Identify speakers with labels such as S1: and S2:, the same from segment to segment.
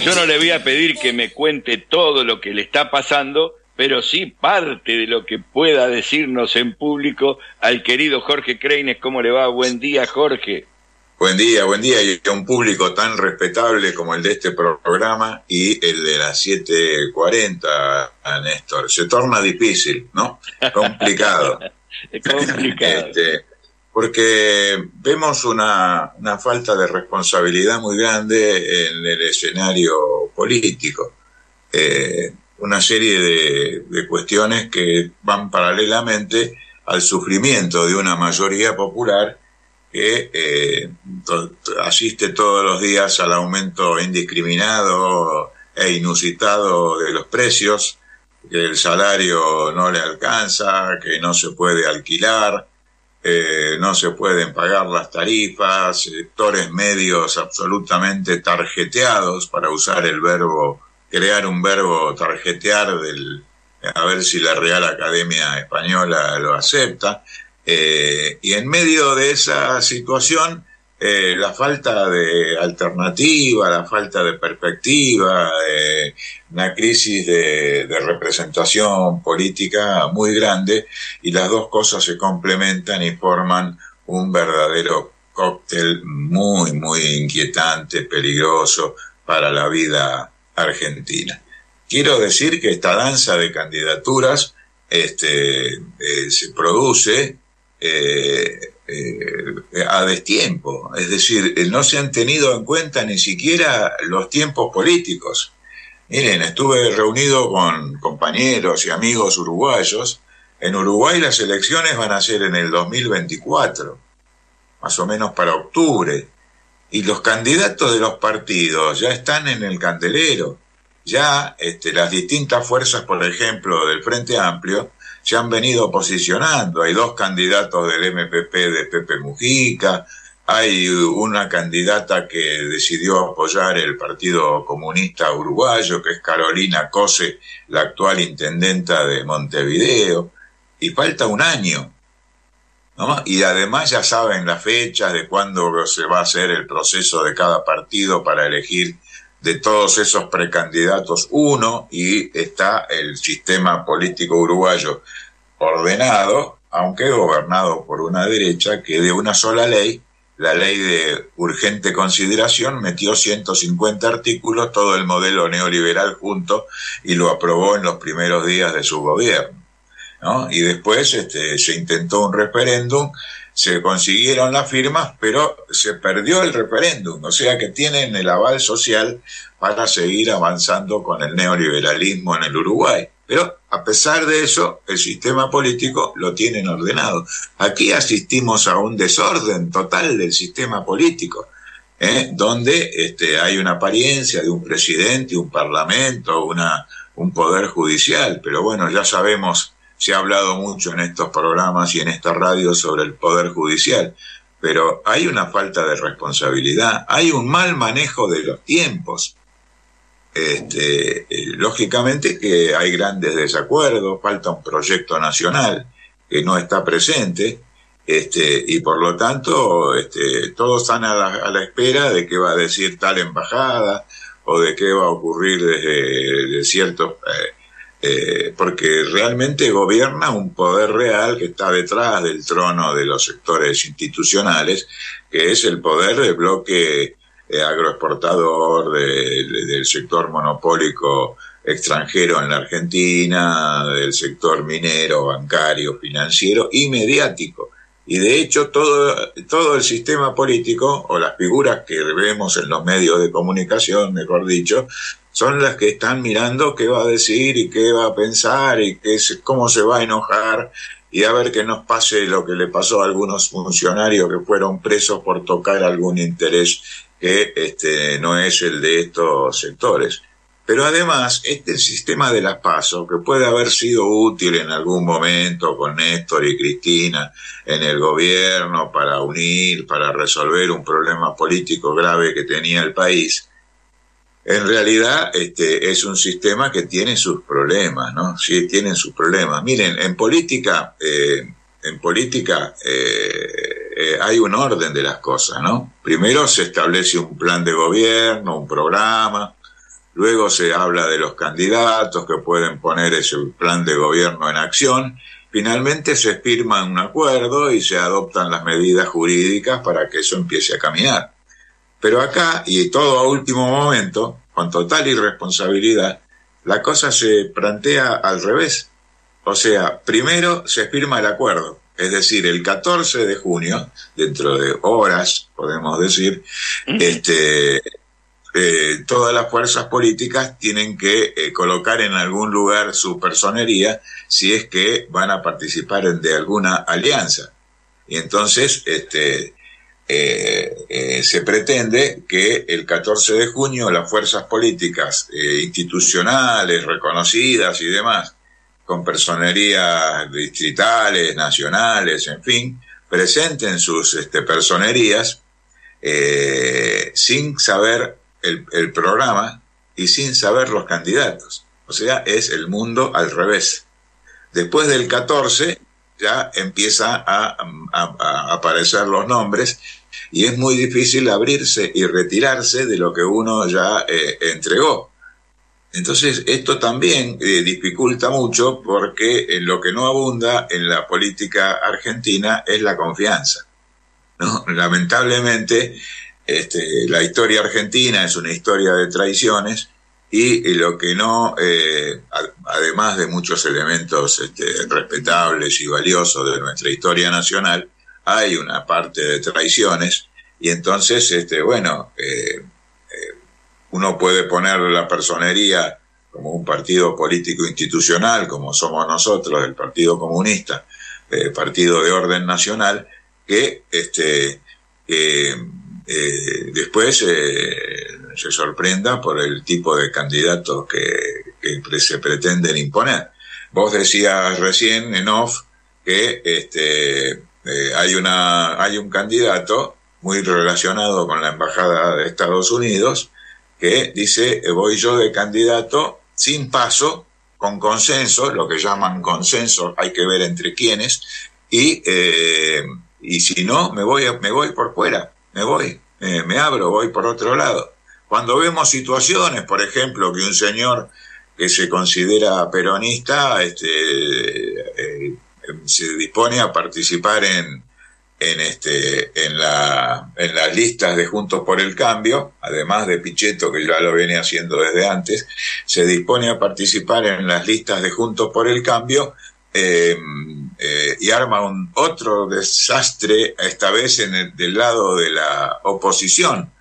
S1: yo no le voy a pedir que me cuente todo lo que le está pasando, pero sí parte de lo que pueda decirnos en público al querido Jorge Kreines. ¿Cómo le va? Buen día, Jorge.
S2: Buen día, y a un público tan respetable como el de este programa y el de las 7:40, Néstor. Se torna difícil, ¿no? Complicado.
S1: Complicado.
S2: Porque vemos una falta de responsabilidad muy grande en el escenario político. Una serie de cuestiones que van paralelamente al sufrimiento de una mayoría popular que asiste todos los días al aumento indiscriminado e inusitado de los precios, que el salario no le alcanza, que no se puede alquilar, no se pueden pagar las tarifas, sectores medios absolutamente tarjeteados, para usar el verbo, crear un verbo tarjetear, a ver si la Real Academia Española lo acepta. Y en medio de esa situación, la falta de alternativa, la falta de perspectiva, una crisis de representación política muy grande, y las dos cosas se complementan y forman un verdadero cóctel muy, muy inquietante, peligroso para la vida argentina. Quiero decir que esta danza de candidaturas se produce a destiempo, es decir, no se han tenido en cuenta ni siquiera los tiempos políticos. Miren, estuve reunido con compañeros y amigos uruguayos. En Uruguay las elecciones van a ser en el 2024, más o menos para octubre, y los candidatos de los partidos ya están en el candelero. Ya las distintas fuerzas, por ejemplo, del Frente Amplio, se han venido posicionando. Hay dos candidatos del MPP de Pepe Mujica, hay una candidata que decidió apoyar el Partido Comunista Uruguayo, que es Carolina Cose, la actual intendenta de Montevideo, y falta un año, ¿no? Y además ya saben las fechas de cuándo se va a hacer el proceso de cada partido para elegir de todos esos precandidatos uno, y está el sistema político uruguayo ordenado, aunque gobernado por una derecha que de una sola ley, la ley de urgente consideración, metió 150 artículos, todo el modelo neoliberal junto, y lo aprobó en los primeros días de su gobierno, ¿no? Y después se intentó un referéndum, se consiguieron las firmas, pero se perdió el referéndum, o sea que tienen el aval social para seguir avanzando con el neoliberalismo en el Uruguay. Pero a pesar de eso, el sistema político lo tienen ordenado. Aquí asistimos a un desorden total del sistema político, donde hay una apariencia de un presidente, un parlamento, un poder judicial, pero bueno, ya sabemos. Se ha hablado mucho en estos programas y en esta radio sobre el Poder Judicial, pero hay una falta de responsabilidad, hay un mal manejo de los tiempos. Lógicamente que hay grandes desacuerdos, falta un proyecto nacional que no está presente, y por lo tanto todos están a la espera de qué va a decir tal embajada o de qué va a ocurrir desde ciertos... porque realmente gobierna un poder real que está detrás del trono de los sectores institucionales, que es el poder del bloque agroexportador, del sector monopólico extranjero en la Argentina, del sector minero, bancario, financiero y mediático. Y de hecho todo el sistema político, o las figuras que vemos en los medios de comunicación, mejor dicho, son las que están mirando qué va a decir y qué va a pensar y cómo se va a enojar, y a ver que nos pase lo que le pasó a algunos funcionarios que fueron presos por tocar algún interés que no es el de estos sectores. Pero además, este sistema de las PASO, que puede haber sido útil en algún momento con Néstor y Cristina en el gobierno para unir, para resolver un problema político grave que tenía el país, en realidad es un sistema que tiene sus problemas, ¿no? Sí, tienen sus problemas. Miren, en política hay un orden de las cosas, ¿no? Primero se establece un plan de gobierno, un programa, luego se habla de los candidatos que pueden poner ese plan de gobierno en acción, finalmente se firma un acuerdo y se adoptan las medidas jurídicas para que eso empiece a caminar. Pero acá, y todo a último momento, con total irresponsabilidad, la cosa se plantea al revés. O sea, primero se firma el acuerdo, es decir, el 14 de junio, dentro de horas, podemos decir, todas las fuerzas políticas tienen que colocar en algún lugar su personería si es que van a participar de alguna alianza. Y entonces se pretende que el 14 de junio las fuerzas políticas institucionales, reconocidas y demás, con personerías distritales, nacionales, en fin, presenten sus personerías sin saber el programa y sin saber los candidatos. O sea, es el mundo al revés. Después del 14 ya empieza a aparecer los nombres y es muy difícil abrirse y retirarse de lo que uno ya entregó. Entonces esto también dificulta mucho porque lo que no abunda en la política argentina es la confianza, ¿no? Lamentablemente la historia argentina es una historia de traiciones y lo que no, además de muchos elementos respetables y valiosos de nuestra historia nacional, hay una parte de traiciones y entonces, uno puede poner la personería como un partido político institucional, como somos nosotros, el Partido Comunista, partido de orden nacional, que después se sorprenda por el tipo de candidatos que se pretenden imponer. Vos decías recién en off que hay un candidato muy relacionado con la Embajada de Estados Unidos que dice, voy yo de candidato sin paso, con consenso, lo que llaman consenso, hay que ver entre quiénes, y si no, me voy por fuera, me abro, voy por otro lado. Cuando vemos situaciones, por ejemplo, que un señor que se considera peronista se dispone a participar en las listas de Juntos por el Cambio, además de Pichetto, que ya lo viene haciendo desde antes, se dispone a participar en las listas de Juntos por el Cambio y arma otro desastre, esta vez del lado de la oposición,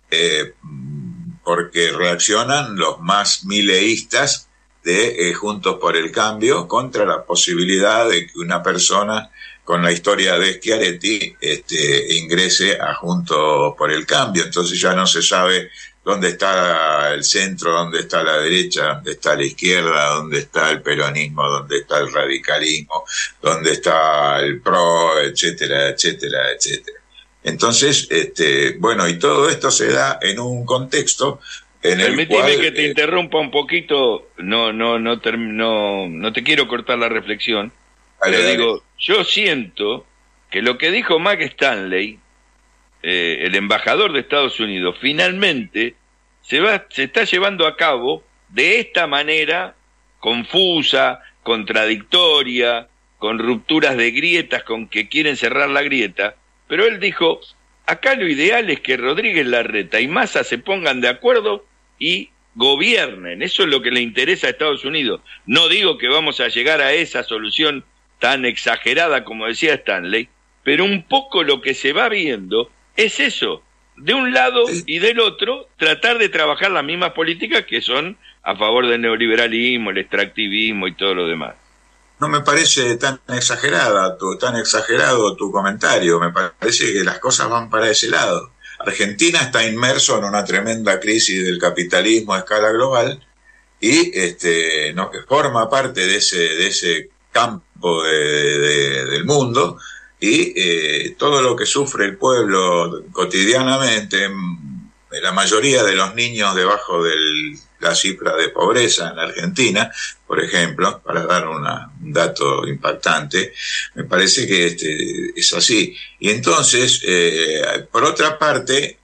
S2: porque reaccionan los más mileístas de Juntos por el Cambio contra la posibilidad de que una persona con la historia de Schiaretti ingrese a Juntos por el Cambio. Entonces ya no se sabe dónde está el centro, dónde está la derecha, dónde está la izquierda, dónde está el peronismo, dónde está el radicalismo, dónde está el PRO, etcétera, etcétera, etcétera. Entonces, y todo esto se da en un contexto en el cual...
S1: Permíteme que te interrumpa un poquito, no te quiero cortar la reflexión, pero digo, yo siento que lo que dijo Mac Stanley, el embajador de Estados Unidos, finalmente se está llevando a cabo de esta manera confusa, contradictoria, con rupturas de grietas, con que quieren cerrar la grieta, pero él dijo, acá lo ideal es que Rodríguez Larreta y Massa se pongan de acuerdo y gobiernen, eso es lo que le interesa a Estados Unidos. No digo que vamos a llegar a esa solución tan exagerada como decía Stanley, pero un poco lo que se va viendo es eso, de un lado y del otro, tratar de trabajar las mismas políticas que son a favor del neoliberalismo, el extractivismo y todo lo demás.
S2: No me parece tan exagerado tu comentario, me parece que las cosas van para ese lado. Argentina está inmerso en una tremenda crisis del capitalismo a escala global y que forma parte de ese campo del mundo y todo lo que sufre el pueblo cotidianamente, la mayoría de los niños debajo de la cifra de pobreza en Argentina, por ejemplo, para dar un dato impactante, me parece que es así. Y entonces, por otra parte,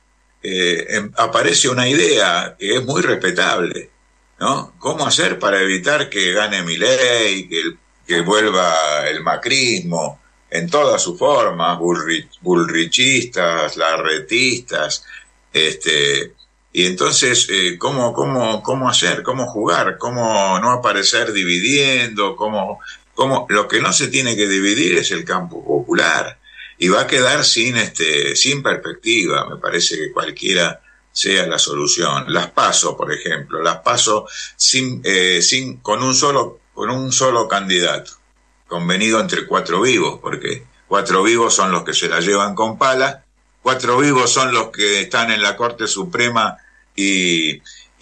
S2: aparece una idea que es muy respetable, ¿no? ¿Cómo hacer para evitar que gane Milei, que vuelva el macrismo en todas sus formas, bullrichistas, larretistas, y entonces, ¿cómo hacer? ¿Cómo jugar? ¿Cómo no aparecer dividiendo? Lo que no se tiene que dividir es el campo popular, y va a quedar sin perspectiva. Me parece que cualquiera sea la solución. Las PASO, por ejemplo, las PASO con un solo candidato, convenido entre 4 vivos, porque 4 vivos son los que se la llevan con pala, 4 vivos son los que están en la Corte Suprema y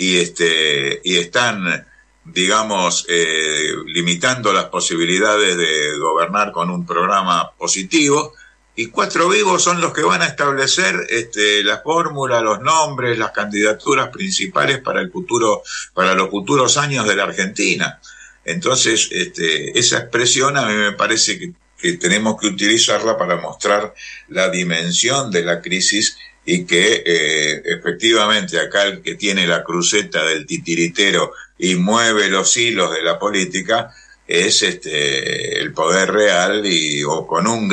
S2: están, digamos, limitando las posibilidades de gobernar con un programa positivo, y 4 vivos son los que van a establecer la fórmula, los nombres, las candidaturas principales para los futuros años de la Argentina. Entonces, esa expresión a mí me parece que tenemos que utilizarla para mostrar la dimensión de la crisis, y que efectivamente acá el que tiene la cruceta del titiritero y mueve los hilos de la política es el poder real, o con un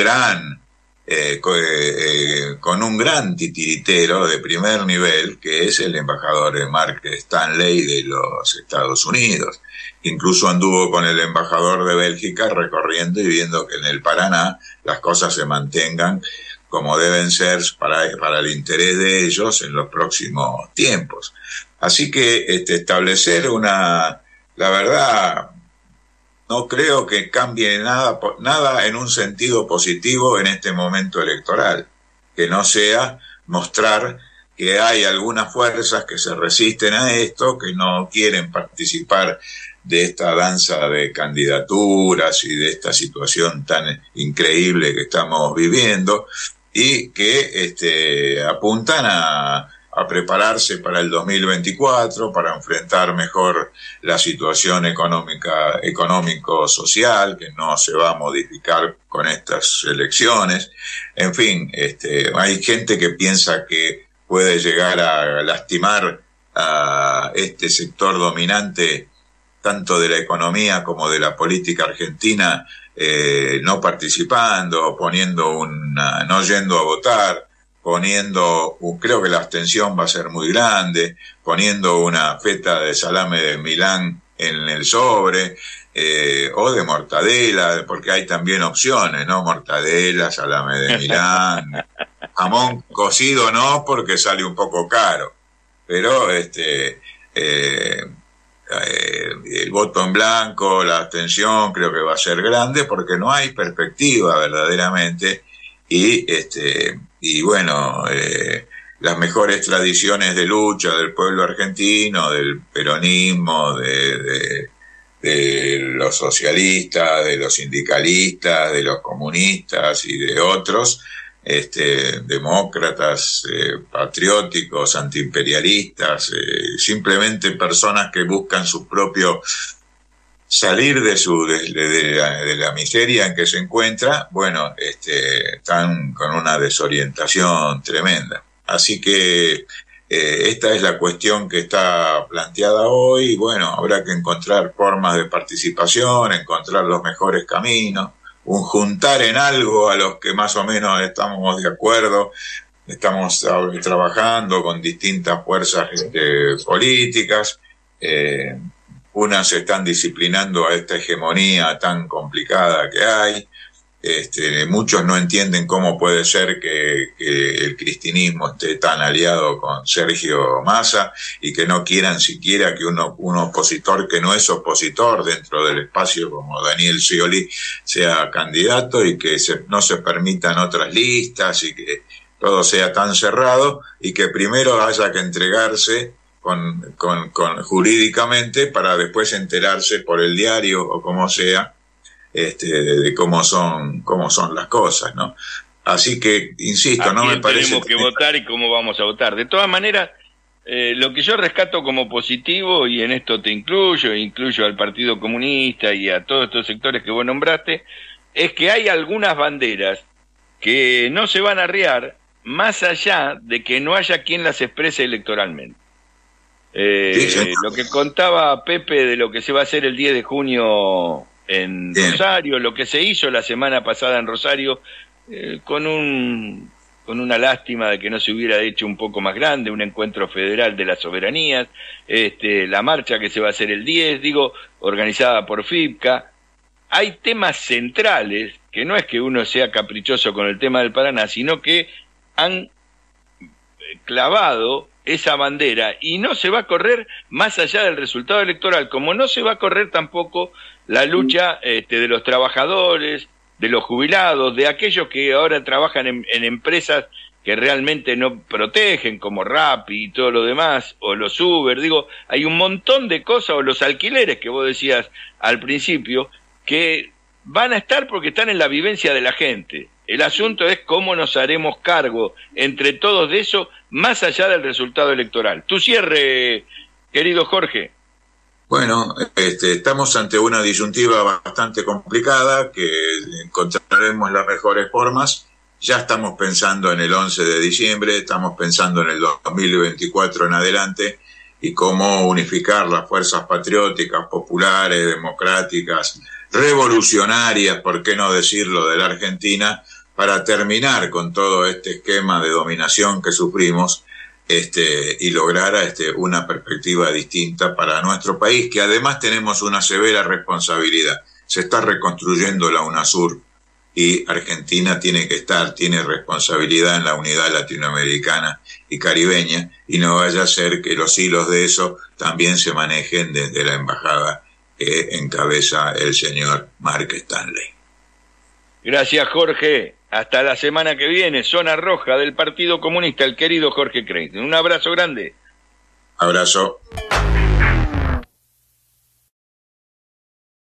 S2: gran titiritero de primer nivel, que es el embajador Mark Stanley de los Estados Unidos. Incluso anduvo con el embajador de Bélgica recorriendo y viendo que en el Paraná las cosas se mantengan como deben ser para el interés de ellos en los próximos tiempos. Así que establecer la verdad, no creo que cambie nada en un sentido positivo en este momento electoral, que no sea mostrar que hay algunas fuerzas que se resisten a esto, que no quieren participar de esta danza de candidaturas y de esta situación tan increíble que estamos viviendo, y que apuntan a prepararse para el 2024, para enfrentar mejor la situación económico-social, que no se va a modificar con estas elecciones. En fin, hay gente que piensa que puede llegar a lastimar a este sector dominante, tanto de la economía como de la política argentina, no participando, no yendo a votar, creo que la abstención va a ser muy grande, poniendo una feta de salame de Milán en el sobre, o de mortadela, porque hay también opciones, ¿no? Mortadela, salame de Milán, jamón cocido no, porque sale un poco caro, pero el voto en blanco, la abstención, creo que va a ser grande, porque no hay perspectiva verdaderamente, y bueno, las mejores tradiciones de lucha del pueblo argentino, del peronismo, de los socialistas, de los sindicalistas, de los comunistas y de otros, demócratas, patrióticos, antiimperialistas, simplemente personas que buscan su propio salir de la miseria en que se encuentra. Bueno, están con una desorientación tremenda. Así que esta es la cuestión que está planteada hoy. Bueno, habrá que encontrar formas de participación, encontrar los mejores caminos, juntar en algo a los que más o menos estamos de acuerdo. Estamos trabajando con distintas fuerzas políticas. Unas se están disciplinando a esta hegemonía tan complicada que hay. Muchos no entienden cómo puede ser que el cristinismo esté tan aliado con Sergio Massa, y que no quieran siquiera que un opositor que no es opositor dentro del espacio, como Daniel Scioli, sea candidato, y que no se permitan otras listas, y que todo sea tan cerrado, y que primero haya que entregarse jurídicamente para después enterarse por el diario o como sea, de cómo son las cosas, ¿no? Así que, insisto, no me parece...
S1: tenemos que votar y cómo vamos a votar. De todas maneras, lo que yo rescato como positivo, y en esto te incluyo al Partido Comunista y a todos estos sectores que vos nombraste, es que hay algunas banderas que no se van a arriar, más allá de que no haya quien las exprese electoralmente. Lo que contaba Pepe de lo que se va a hacer el 10 de junio en Rosario, lo que se hizo la semana pasada en Rosario, con una lástima de que no se hubiera hecho un poco más grande, un encuentro federal de las soberanías, la marcha que se va a hacer el 10, organizada por FIPCA. Hay temas centrales, que no es que uno sea caprichoso con el tema del Paraná, sino que han clavado esa bandera y no se va a correr más allá del resultado electoral, como no se va a correr tampoco la lucha de los trabajadores, de los jubilados, de aquellos que ahora trabajan en empresas que realmente no protegen, como Rappi y todo lo demás, o los Uber, hay un montón de cosas, o los alquileres que vos decías al principio, que van a estar porque están en la vivencia de la gente. El asunto es cómo nos haremos cargo entre todos de eso, más allá del resultado electoral. Tu cierre, querido Jorge.
S2: Bueno, estamos ante una disyuntiva bastante complicada, que encontraremos las mejores formas. Ya estamos pensando en el 11 de diciembre, estamos pensando en el 2024 en adelante, y cómo unificar las fuerzas patrióticas, populares, democráticas, revolucionarias, por qué no decirlo, de la Argentina, para terminar con todo este esquema de dominación que sufrimos, y lograr una perspectiva distinta para nuestro país, que además tenemos una severa responsabilidad. Se está reconstruyendo la UNASUR y Argentina tiene responsabilidad en la unidad latinoamericana y caribeña, y no vaya a ser que los hilos de eso también se manejen desde la embajada que encabeza el señor Mark Stanley.
S1: Gracias, Jorge. Hasta la semana que viene. Zona Roja del Partido Comunista, el querido Jorge Kreis. Un abrazo grande.
S2: Abrazo.